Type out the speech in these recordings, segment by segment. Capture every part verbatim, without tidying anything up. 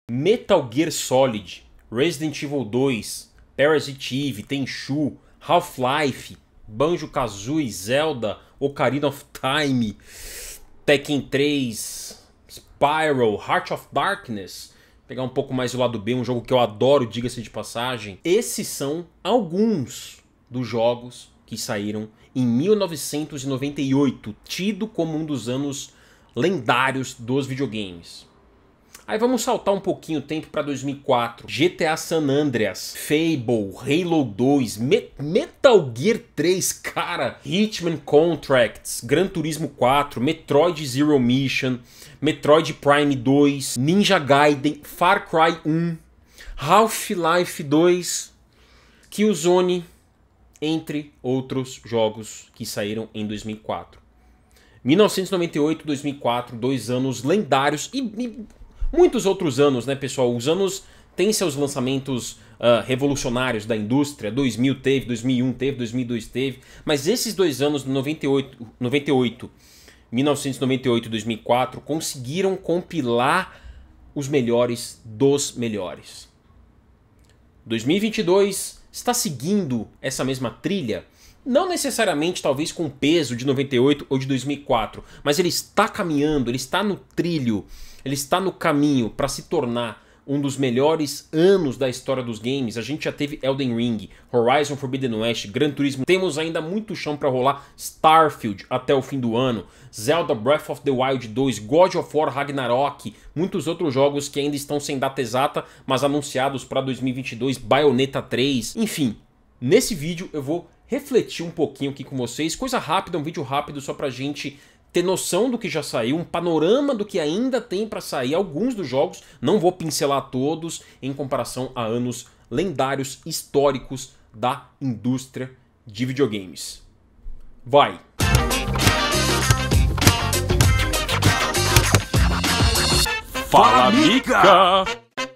Metal Gear Solid, Resident Evil dois, Parasite Eve, Tenchu, Half-Life, Banjo-Kazooie, Zelda, Ocarina of Time, Tekken três, Spyro, Heart of Darkness, pegar um pouco mais do lado B, um jogo que eu adoro, diga-se de passagem. Esses são alguns dos jogos que saíram em mil novecentos e noventa e oito, tido como um dos anos lendários dos videogames. Aí vamos saltar um pouquinho o tempo para dois mil e quatro. G T A San Andreas, Fable, Halo dois, Me Metal Gear três, cara, Hitman Contracts, Gran Turismo quatro, Metroid Zero Mission, Metroid Prime dois, Ninja Gaiden, Far Cry um, Half-Life dois, Killzone, entre outros jogos que saíram em dois mil e quatro. mil novecentos e noventa e oito, dois mil e quatro, dois anos lendários e... e muitos outros anos, né, pessoal? Os anos têm seus lançamentos uh, revolucionários da indústria. dois mil teve, dois mil e um teve, dois mil e dois teve. Mas esses dois anos, noventa e oito, noventa e oito, mil novecentos e noventa e oito e dois mil e quatro, conseguiram compilar os melhores dos melhores. dois mil e vinte e dois está seguindo essa mesma trilha. Não necessariamente, talvez, com o peso de noventa e oito ou de dois mil e quatro, mas ele está caminhando, ele está no trilho, ele está no caminho para se tornar um dos melhores anos da história dos games. A gente já teve Elden Ring, Horizon Forbidden West, Gran Turismo. Temos ainda muito chão para rolar. Starfield até o fim do ano, Zelda Breath of the Wild dois, God of War Ragnarok, muitos outros jogos que ainda estão sem data exata, mas anunciados para dois mil e vinte e dois, Bayonetta três. Enfim, nesse vídeo eu vou refletir um pouquinho aqui com vocês. Coisa rápida, um vídeo rápido só pra gente ter noção do que já saiu, um panorama do que ainda tem para sair, alguns dos jogos, não vou pincelar todos, em comparação a anos lendários, históricos da indústria de videogames. Vai! Fala, Mica!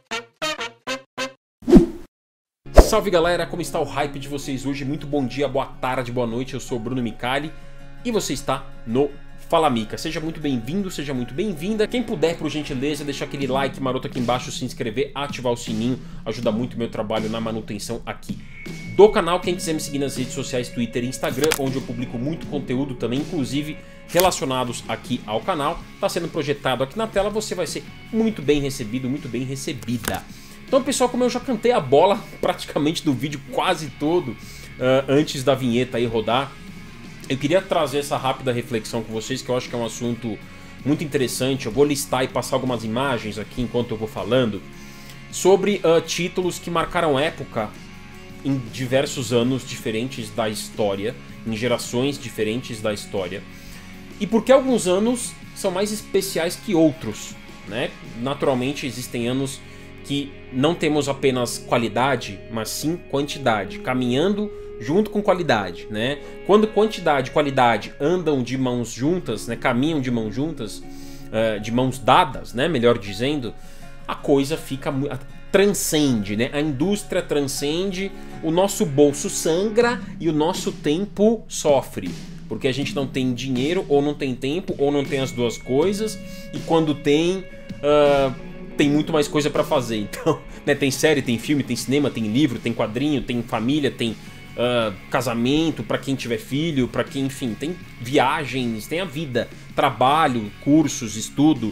Salve galera, como está o hype de vocês hoje? Muito bom dia, boa tarde, boa noite, eu sou o Bruno Micali e você está no Fala Mica. Seja muito bem-vindo, seja muito bem-vinda. Quem puder, por gentileza, deixar aquele like maroto aqui embaixo, se inscrever, ativar o sininho, ajuda muito o meu trabalho na manutenção aqui do canal. Quem quiser me seguir nas redes sociais, Twitter e Instagram, onde eu publico muito conteúdo também, inclusive relacionados aqui ao canal, está sendo projetado aqui na tela, você vai ser muito bem recebido, muito bem recebida. Então, pessoal, como eu já cantei a bola praticamente do vídeo quase todo, uh, antes da vinheta aí rodar, eu queria trazer essa rápida reflexão com vocês, que eu acho que é um assunto muito interessante. Eu vou listar e passar algumas imagens aqui enquanto eu vou falando, sobre uh, títulos que marcaram época em diversos anos diferentes da história, em gerações diferentes da história, e porque alguns anos são mais especiais que outros, né? Naturalmente existem anos que não temos apenas qualidade, mas sim quantidade, caminhando junto com qualidade, né? Quando quantidade e qualidade andam de mãos juntas, né? Caminham de mãos juntas, uh, de mãos dadas, né? Melhor dizendo, a coisa fica transcende, né? A indústria transcende, o nosso bolso sangra e o nosso tempo sofre, porque a gente não tem dinheiro, ou não tem tempo, ou não tem as duas coisas, e quando tem, uh, tem muito mais coisa para fazer. Então, né? Tem série, tem filme, tem cinema, tem livro, tem quadrinho, tem família, tem Uh, casamento, para quem tiver filho, para quem, enfim, tem viagens, tem a vida, trabalho, cursos, estudo.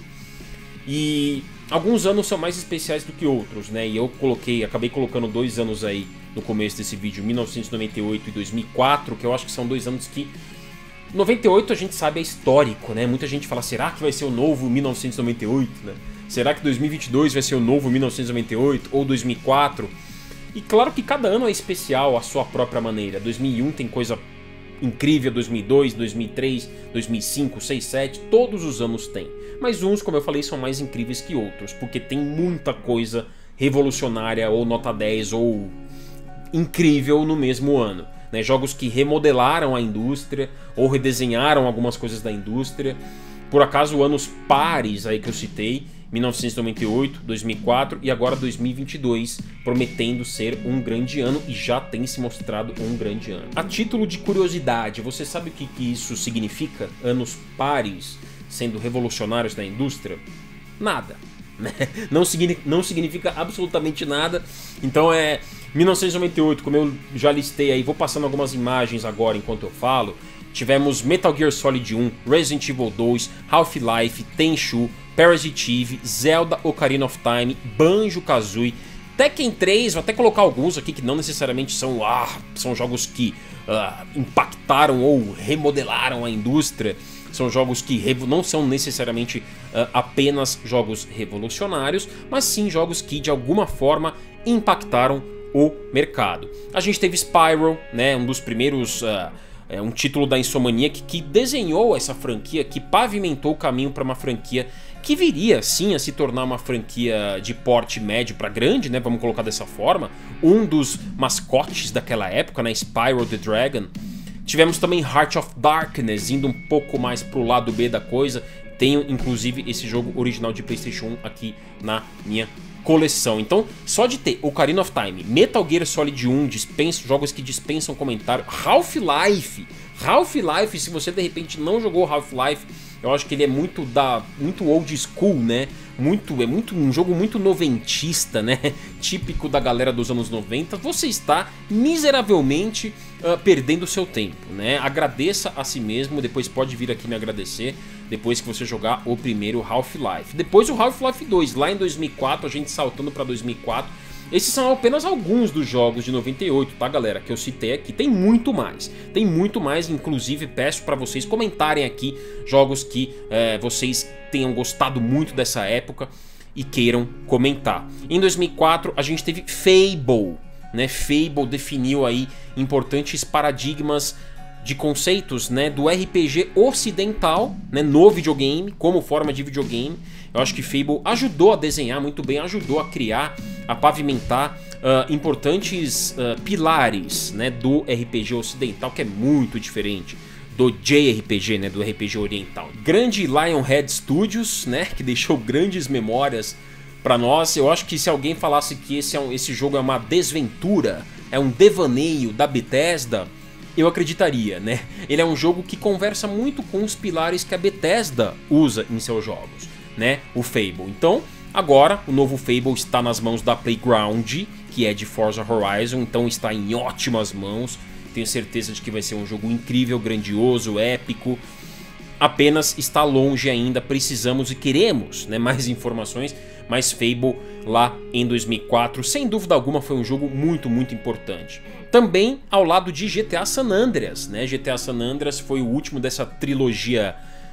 E alguns anos são mais especiais do que outros, né? E eu coloquei, acabei colocando dois anos aí no começo desse vídeo, mil novecentos e noventa e oito e dois mil e quatro, que eu acho que são dois anos que... noventa e oito a gente sabe é histórico, né? Muita gente fala, será que vai ser o novo mil novecentos e noventa e oito, né? Será que dois mil e vinte e dois vai ser o novo mil novecentos e noventa e oito ou dois mil e quatro? E claro que cada ano é especial à sua própria maneira. dois mil e um tem coisa incrível, dois mil e dois, dois mil e três, dois mil e cinco, dois mil e sete, todos os anos tem. Mas uns, como eu falei, são mais incríveis que outros, porque tem muita coisa revolucionária ou nota dez ou incrível no mesmo ano, né? Jogos que remodelaram a indústria ou redesenharam algumas coisas da indústria. Por acaso, anos pares aí que eu citei, mil novecentos e noventa e oito, dois mil e quatro e agora dois mil e vinte e dois, prometendo ser um grande ano, e já tem se mostrado um grande ano. A título de curiosidade, você sabe o que, que isso significa? Anos pares sendo revolucionários da indústria? Nada. né? Não significa, não significa absolutamente nada. Então é mil novecentos e noventa e oito, como eu já listei aí, vou passando algumas imagens agora enquanto eu falo. Tivemos Metal Gear Solid um, Resident Evil dois, Half-Life, Tenchu, Parasite Eve, Zelda Ocarina of Time, Banjo-Kazooie, Tekken três, vou até colocar alguns aqui que não necessariamente são, ah, são jogos que ah, impactaram ou remodelaram a indústria. São jogos que não são necessariamente uh, apenas jogos revolucionários, mas sim jogos que de alguma forma impactaram o mercado. A gente teve Spyro, né, um dos primeiros, uh, é, um título da Insomniac que desenhou essa franquia, que pavimentou o caminho para uma franquia que viria sim a se tornar uma franquia de porte médio para grande, né, vamos colocar dessa forma. Um dos mascotes daquela época, né, Spyro the Dragon. Tivemos também Heart of Darkness, indo um pouco mais pro lado B da coisa. Tenho, inclusive, esse jogo original de PlayStation um aqui na minha coleção. Então, só de ter Ocarina of Time, Metal Gear Solid um, dispensa, jogos que dispensam comentário, Half-Life. Half-Life, se você de repente não jogou Half-Life, eu acho que ele é muito da muito old school, né? Muito, é muito um jogo muito noventista, né? Típico da galera dos anos noventa. Você está miseravelmente uh, perdendo seu tempo, né? Agradeça a si mesmo, depois pode vir aqui me agradecer depois que você jogar o primeiro Half-Life. Depois o Half-Life dois, lá em dois mil e quatro, a gente saltando para dois mil e quatro. Esses são apenas alguns dos jogos de noventa e oito, tá, galera? Que eu citei aqui. Tem muito mais. Tem muito mais, inclusive peço para vocês comentarem aqui jogos que é, vocês tenham gostado muito dessa época e queiram comentar. Em dois mil e quatro a gente teve Fable, né? Fable definiu aí importantes paradigmas de conceitos, né, do R P G ocidental, né, no videogame, como forma de videogame. Eu acho que Fable ajudou a desenhar muito bem, ajudou a criar, a pavimentar uh, importantes uh, pilares, né, do R P G ocidental, que é muito diferente do J R P G, né, do R P G oriental. Grande Lionhead Studios, né, que deixou grandes memórias para nós. Eu acho que se alguém falasse que esse, é um, esse jogo é uma desventura, é um devaneio da Bethesda, eu acreditaria, né? Ele é um jogo que conversa muito com os pilares que a Bethesda usa em seus jogos, né? O Fable. Então, agora, o novo Fable está nas mãos da Playground, que é de Forza Horizon, então está em ótimas mãos. Tenho certeza de que vai ser um jogo incrível, grandioso, épico. Apenas está longe ainda, precisamos e queremos, né, mais informações, mas Fable lá em dois mil e quatro, sem dúvida alguma, foi um jogo muito, muito importante. Também ao lado de G T A San Andreas, né? G T A San Andreas foi o último dessa trilogia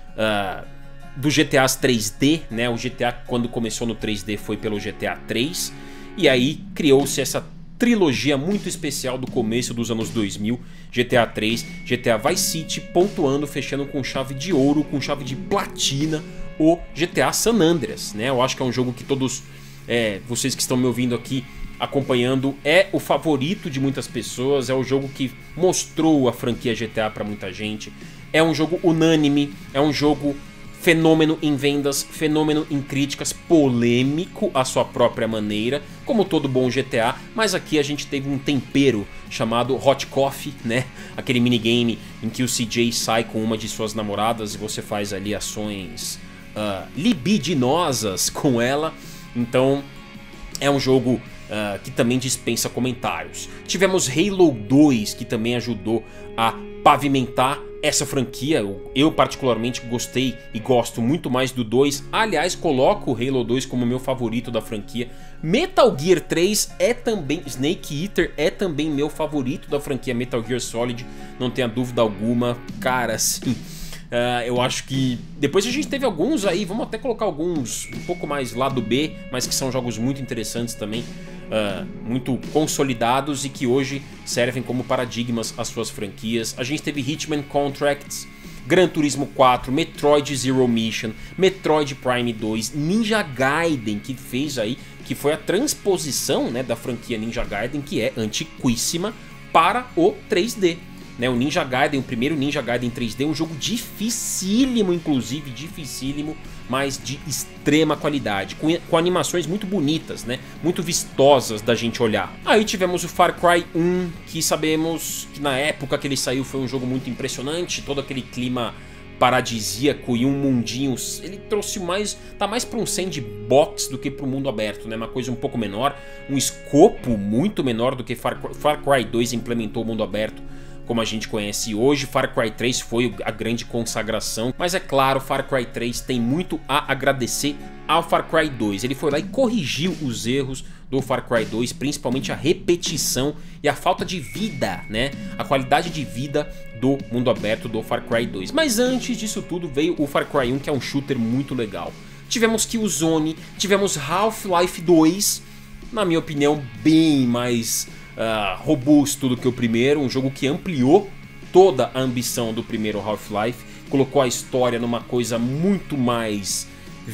uh, do G T As três D, né? O G T A, quando começou no três D, foi pelo G T A três, e aí criou-se essa trilogia muito especial do começo dos anos dois mil, G T A três, G T A Vice City, pontuando, fechando com chave de ouro, com chave de platina, o G T A San Andreas, né? Eu acho que é um jogo que todos, é, vocês que estão me ouvindo aqui, acompanhando, é o favorito de muitas pessoas, é o jogo que mostrou a franquia G T A para muita gente, é um jogo unânime, é um jogo fenômeno em vendas, fenômeno em críticas, polêmico à sua própria maneira, como todo bom G T A, mas aqui a gente teve um tempero chamado Hot Coffee, né? Aquele minigame em que o C J sai com uma de suas namoradas e você faz ali ações uh, libidinosas com ela, então é um jogo Uh, que também dispensa comentários. Tivemos Halo dois, que também ajudou a pavimentar essa franquia. Eu, eu particularmente gostei e gosto muito mais do dois. Aliás, coloco o Halo dois como meu favorito da franquia. Metal Gear três é também, Snake Eater é também meu favorito da franquia Metal Gear Solid, não tenha dúvida alguma. Cara, assim, uh, eu acho que depois a gente teve alguns aí, vamos até colocar alguns um pouco mais lado B, mas que são jogos muito interessantes também. Uh, muito consolidados e que hoje servem como paradigmas às suas franquias. A gente teve Hitman Contracts, Gran Turismo quatro, Metroid Zero Mission, Metroid Prime dois, Ninja Gaiden, que fez aí, que foi a transposição, né, da franquia Ninja Gaiden, que é antiquíssima, para o três D. Né, o Ninja Gaiden, o primeiro Ninja Gaiden três D, um jogo dificílimo, inclusive, dificílimo, mas de extrema qualidade, com, com animações muito bonitas, né, muito vistosas da gente olhar. Aí tivemos o Far Cry um, que sabemos que na época que ele saiu foi um jogo muito impressionante, todo aquele clima paradisíaco e um mundinho, ele trouxe mais, tá mais para um sandbox do que para um mundo aberto, né? Uma coisa um pouco menor, um escopo muito menor do que Far, Far Cry dois implementou o mundo aberto como a gente conhece hoje. Far Cry três foi a grande consagração, mas é claro, Far Cry três tem muito a agradecer ao Far Cry dois. Ele foi lá e corrigiu os erros do Far Cry dois, principalmente a repetição e a falta de vida, né? A qualidade de vida do mundo aberto do Far Cry dois. Mas antes disso tudo veio o Far Cry um, que é um shooter muito legal. Tivemos Killzone, tivemos Half-Life dois, na minha opinião bem mais uh, robusto do que o primeiro, um jogo que ampliou toda a ambição do primeiro Half-Life, colocou a história numa coisa muito mais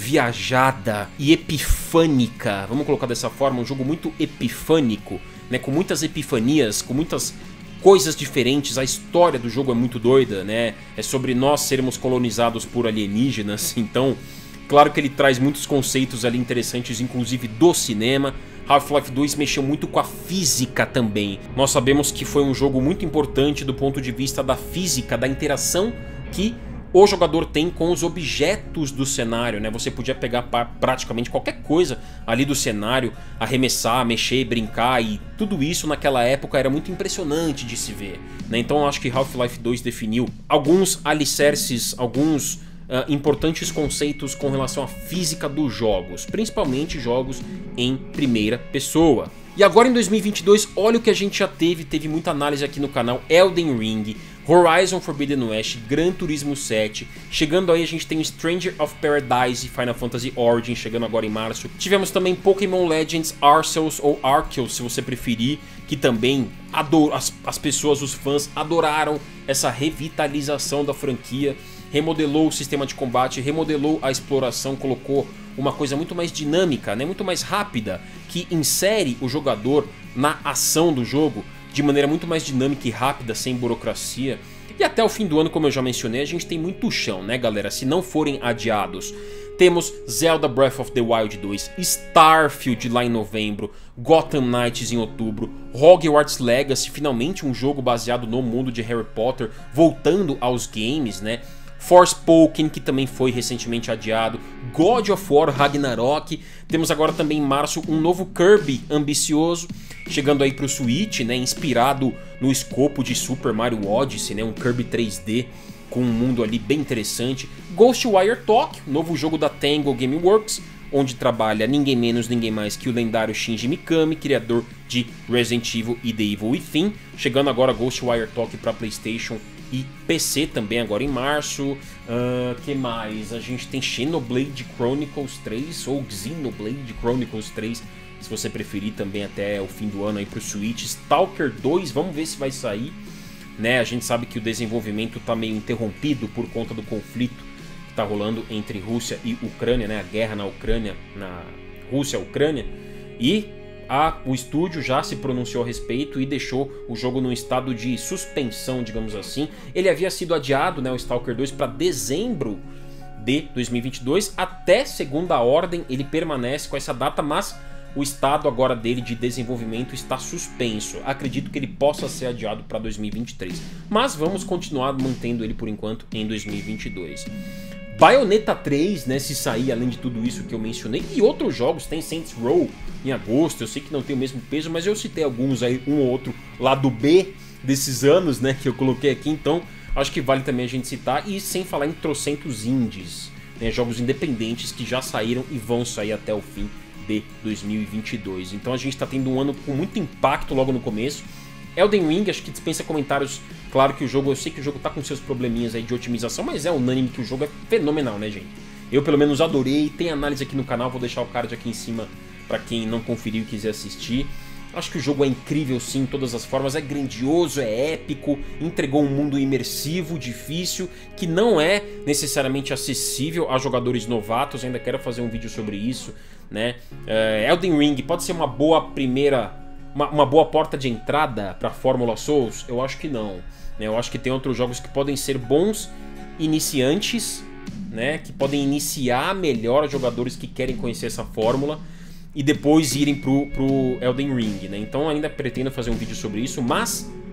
viajada e epifânica, vamos colocar dessa forma, um jogo muito epifânico, né, com muitas epifanias, com muitas coisas diferentes. A história do jogo é muito doida, né, é sobre nós sermos colonizados por alienígenas, então claro que ele traz muitos conceitos ali interessantes, inclusive do cinema. Half-Life dois mexeu muito com a física também. Nós sabemos que foi um jogo muito importante do ponto de vista da física, da interação que o jogador tem com os objetos do cenário, né? Você podia pegar praticamente qualquer coisa ali do cenário, arremessar, mexer, brincar, e tudo isso naquela época era muito impressionante de se ver, né? Então eu acho que Half-Life dois definiu alguns alicerces, alguns uh, importantes conceitos com relação à física dos jogos, principalmente jogos em primeira pessoa. E agora em dois mil e vinte e dois, olha o que a gente já teve, teve muita análise aqui no canal: Elden Ring, Horizon Forbidden West, Gran Turismo sete, chegando aí a gente tem Stranger of Paradise e Final Fantasy Origin, chegando agora em março. Tivemos também Pokémon Legends Arceus, ou Arceus se você preferir, que também ador as, as pessoas, os fãs, adoraram essa revitalização da franquia. Remodelou o sistema de combate, remodelou a exploração, colocou uma coisa muito mais dinâmica, né, muito mais rápida, que insere o jogador na ação do jogo de maneira muito mais dinâmica e rápida, sem burocracia. E até o fim do ano, como eu já mencionei, a gente tem muito chão, né, galera? Se não forem adiados, temos Zelda Breath of the Wild dois, Starfield lá em novembro, Gotham Knights em outubro, Hogwarts Legacy, finalmente um jogo baseado no mundo de Harry Potter, voltando aos games, né? Forspoken, que também foi recentemente adiado, God of War Ragnarok. Temos agora também em março um novo Kirby ambicioso, chegando aí para o Switch, né, inspirado no escopo de Super Mario Odyssey, né, um Kirby três D com um mundo ali bem interessante. Ghostwire Tokyo, novo jogo da Tango Gameworks, onde trabalha ninguém menos, ninguém mais que o lendário Shinji Mikami, criador de Resident Evil e The Evil Within. Chegando agora Ghostwire Tokyo para PlayStation e P C também agora em março. Uh, que mais? A gente tem Xenoblade Chronicles três, ou Xenoblade Chronicles três, se você preferir, também até o fim do ano aí pro Switch. Stalker dois, vamos ver se vai sair, né? A gente sabe que o desenvolvimento tá meio interrompido por conta do conflito que tá rolando entre Rússia e Ucrânia, né? A guerra na Ucrânia, na Rússia-Ucrânia, e A, o estúdio já se pronunciou a respeito e deixou o jogo num estado de suspensão, digamos assim. Ele havia sido adiado, né, o Stalker dois, para dezembro de dois mil e vinte e dois. Até segunda ordem ele permanece com essa data, mas o estado agora dele de desenvolvimento está suspenso. Acredito que ele possa ser adiado para dois mil e vinte e três, mas vamos continuar mantendo ele por enquanto em dois mil e vinte e dois. Bayonetta três, né, se sair, além de tudo isso que eu mencionei, e outros jogos, tem Saints Row em agosto, eu sei que não tem o mesmo peso, mas eu citei alguns aí, um ou outro lado B desses anos, né, que eu coloquei aqui, então acho que vale também a gente citar, e sem falar em trocentos indies, né, jogos independentes que já saíram e vão sair até o fim de dois mil e vinte e dois, então a gente está tendo um ano com muito impacto logo no começo. Elden Ring, acho que dispensa comentários. Claro que o jogo, eu sei que o jogo tá com seus probleminhas aí de otimização, mas é unânime que o jogo é fenomenal, né, gente? Eu pelo menos adorei, tem análise aqui no canal, vou deixar o card aqui em cima pra quem não conferiu e quiser assistir. Acho que o jogo é incrível sim, de todas as formas, é grandioso, é épico, entregou um mundo imersivo, difícil, que não é necessariamente acessível a jogadores novatos, ainda quero fazer um vídeo sobre isso, né? Uh, Elden Ring pode ser uma boa primeira... Uma, uma boa porta de entrada para a Fórmula Souls? Eu acho que não, né? Eu acho que tem outros jogos que podem ser bons iniciantes, né? Que podem iniciar melhor jogadores que querem conhecer essa fórmula e depois irem pro, pro Elden Ring, né? Então ainda pretendo fazer um vídeo sobre isso, mas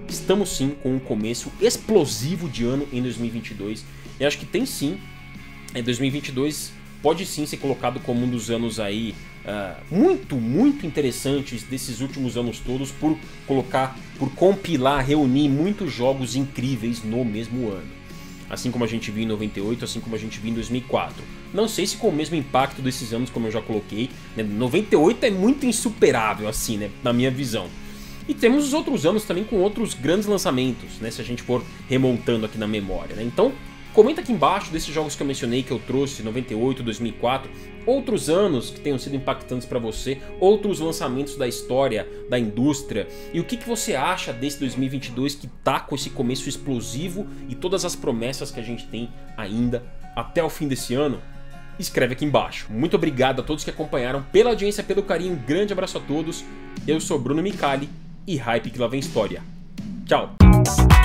estamos sim com um começo explosivo de ano em dois mil e vinte e dois. E acho que tem sim, é, dois mil e vinte e dois pode sim ser colocado como um dos anos aí uh, muito, muito interessantes desses últimos anos todos, por colocar, por compilar, reunir muitos jogos incríveis no mesmo ano. Assim como a gente viu em noventa e oito, assim como a gente viu em dois mil e quatro. Não sei se com o mesmo impacto desses anos, como eu já coloquei, né? noventa e oito é muito insuperável assim, né? Na minha visão. E temos os outros anos também com outros grandes lançamentos, né? Se a gente for remontando aqui na memória, né? Então, comenta aqui embaixo desses jogos que eu mencionei, que eu trouxe, noventa e oito, dois mil e quatro, outros anos que tenham sido impactantes para você, outros lançamentos da história, da indústria, e o que, que você acha desse dois mil e vinte e dois que tá com esse começo explosivo e todas as promessas que a gente tem ainda até o fim desse ano? Escreve aqui embaixo. Muito obrigado a todos que acompanharam, pela audiência, pelo carinho, um grande abraço a todos. Eu sou Bruno Micali e Hype que lá vem história. Tchau!